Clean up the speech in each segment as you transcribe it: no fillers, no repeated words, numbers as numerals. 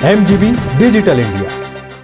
MGB digital India.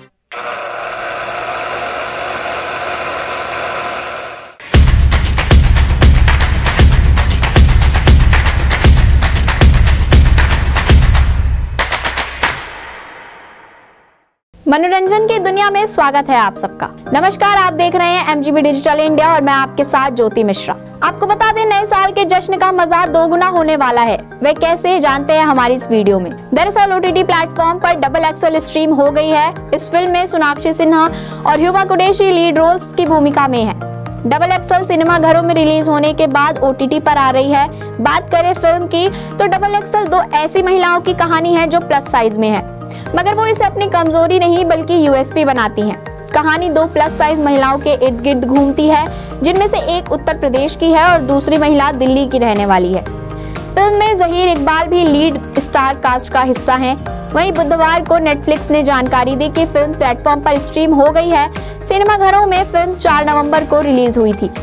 मनोरंजन की दुनिया में स्वागत है आप सबका। नमस्कार, आप देख रहे हैं MGB डिजिटल इंडिया और मैं आपके साथ ज्योति मिश्रा। आपको बता दें, नए साल के जश्न का मजा दोगुना होने वाला है। वे कैसे, जानते हैं हमारी इस वीडियो में। दरअसल OTT प्लेटफॉर्म पर XXL स्ट्रीम हो गई है। इस फिल्म में सोनाक्षी सिन्हा और हुमा कुरैशी लीड रोल्स की भूमिका में है। XXL सिनेमा घरों में रिलीज होने के बाद OTT पर आ रही है। बात करें फिल्म की तो XXL दो ऐसी महिलाओं की कहानी है जो प्लस साइज में है, मगर वो इसे अपनी कमजोरी नहीं बल्कि USP बनाती हैं। कहानी दो प्लस साइज महिलाओं के इर्द गिर्द घूमती है, जिनमें से एक उत्तर प्रदेश की है और दूसरी महिला दिल्ली की रहने वाली है। फिल्म में ज़हीर इकबाल भी लीड स्टार कास्ट का हिस्सा हैं। वहीं बुधवार को नेटफ्लिक्स ने जानकारी दी कि फिल्म प्लेटफॉर्म पर स्ट्रीम हो गई है। सिनेमा घरों में फिल्म 4 नवंबर को रिलीज हुई थी।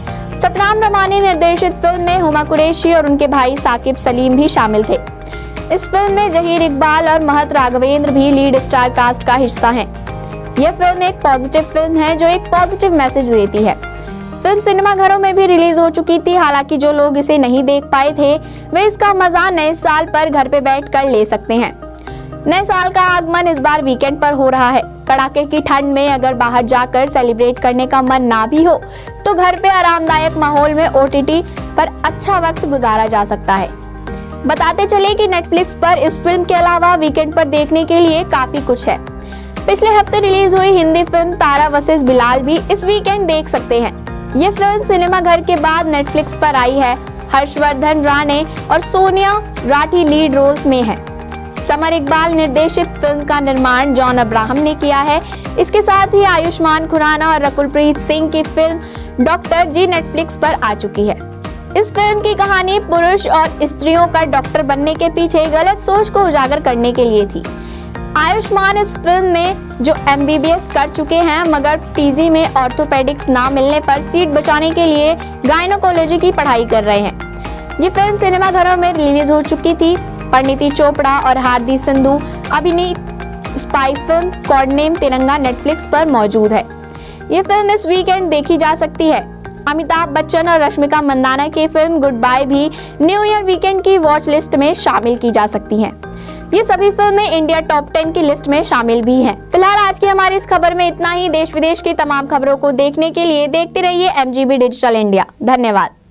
सतनाम रमानी निर्देशित फिल्म में हुमा कुरैशी और उनके भाई साकिब सलीम भी शामिल थे। इस फिल्म में ज़हीर इकबाल और महत राघवेंद्र भी लीड स्टार कास्ट का हिस्सा हैं। यह फिल्म एक पॉजिटिव फिल्म है जो एक पॉजिटिव मैसेज देती है। फिल्म सिनेमा घरों में भी रिलीज हो चुकी थी। हालांकि जो लोग इसे नहीं देख पाए थे वे इसका मजा नए साल पर घर पे बैठकर ले सकते हैं। नए साल का आगमन इस बार वीकेंड पर हो रहा है। कड़ाके की ठंड में अगर बाहर जाकर सेलिब्रेट करने का मन ना भी हो तो घर पे आरामदायक माहौल में OTT पर अच्छा वक्त गुजारा जा सकता है। बताते चले कि नेटफ्लिक्स पर इस फिल्म के अलावा वीकेंड पर देखने के लिए काफी कुछ है। पिछले हफ्ते रिलीज हुई हिंदी फिल्म तारा वर्सेस बिलाल भी इस वीकेंड देख सकते हैं। ये फिल्म सिनेमा घर के बाद नेटफ्लिक्स पर आई है। हर्षवर्धन राणे और सोनिया राठी लीड रोल्स में है। समर इकबाल निर्देशित फिल्म का निर्माण जॉन अब्राहम ने किया है। इसके साथ ही आयुष्मान खुराना और रकुलप्रीत सिंह की फिल्म डॉक्टर जी नेटफ्लिक्स पर आ चुकी है। इस फिल्म की कहानी पुरुष और स्त्रियों का डॉक्टर बनने के पीछे गलत सोच को उजागर करने के लिए थी। आयुष्मान इस फिल्म में जो MBBS कर चुके हैं, मगर PG में ऑर्थोपेडिक्स ना मिलने पर सीट बचाने के लिए गायनोकोलॉजी की पढ़ाई कर रहे हैं। ये फिल्म सिनेमा घरों में रिलीज हो चुकी थी। परिणीति चोपड़ा और हार्दिक संधू अभिनीत spy film codename Tiranga Netflix पर मौजूद है। ये फिल्म इस वीकेंड देखी जा सकती है। अमिताभ बच्चन और रश्मिका मंदाना की फिल्म गुड बाय भी न्यू ईयर वीकेंड की वॉच लिस्ट में शामिल की जा सकती हैं। ये सभी फिल्में इंडिया टॉप 10 की लिस्ट में शामिल भी हैं। फिलहाल आज की हमारी इस खबर में इतना ही। देश विदेश की तमाम खबरों को देखने के लिए देखते रहिए MGB डिजिटल इंडिया। धन्यवाद।